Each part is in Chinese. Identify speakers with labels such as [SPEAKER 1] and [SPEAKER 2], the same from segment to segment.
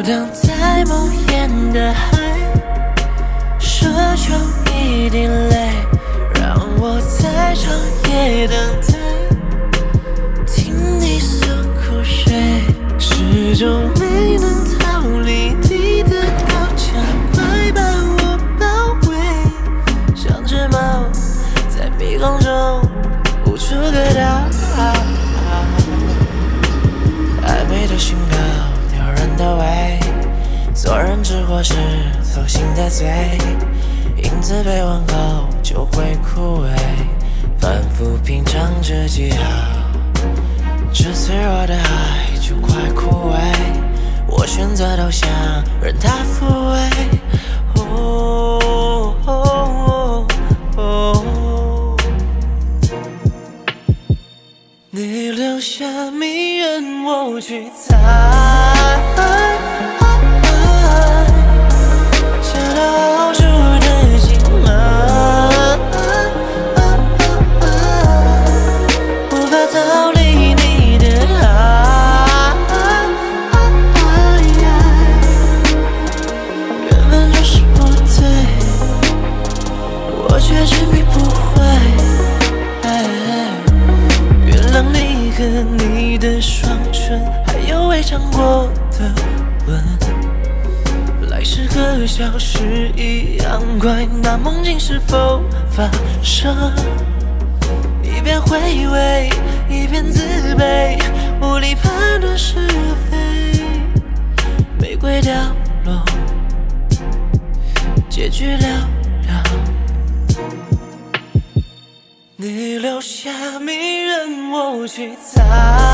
[SPEAKER 1] 游荡在梦魇的海，奢求一滴泪，让我在长夜等待，听你诉苦水，始终没能逃离你的高墙，快把我包围，像只猫在迷宫中无处可逃。暧昧的讯号，撩人的胃，做人之祸是走心的罪，影子被问候就会枯萎，反复品尝着记号，这脆弱的爱就快枯萎，我选择投降，任它抚慰。你留下迷人，我去猜，下到好处的心门，无法逃离你的爱，缘分就是不对，我却执迷不悔。让你和你的双唇，还有未尝过的吻，来时和消失一样快，那梦境是否发生？一边回味，一边自卑，无力判断是非。玫瑰凋落，结局寥寥。你留下迷人，我去猜，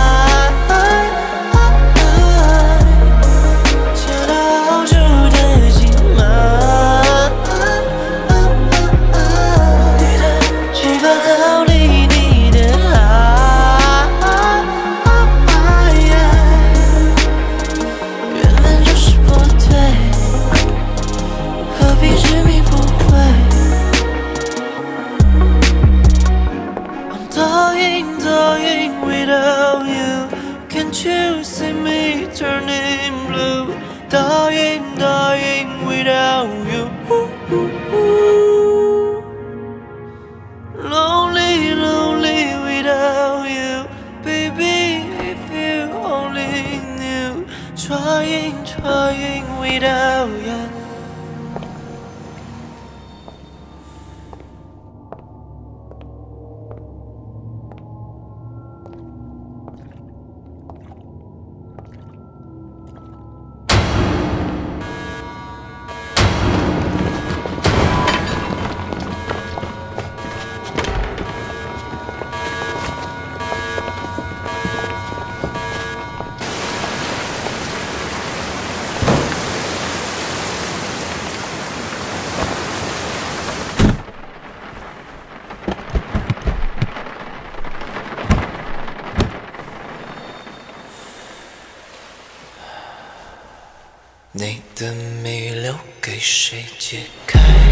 [SPEAKER 1] 下到好处的心门，无法逃离你的爱，缘分就是不对，何必执迷不悔。Dying without you, can't you see me turning blue? Dying without you. Lonely without you, baby. If you only knew, trying without you.你的谜留给谁解开？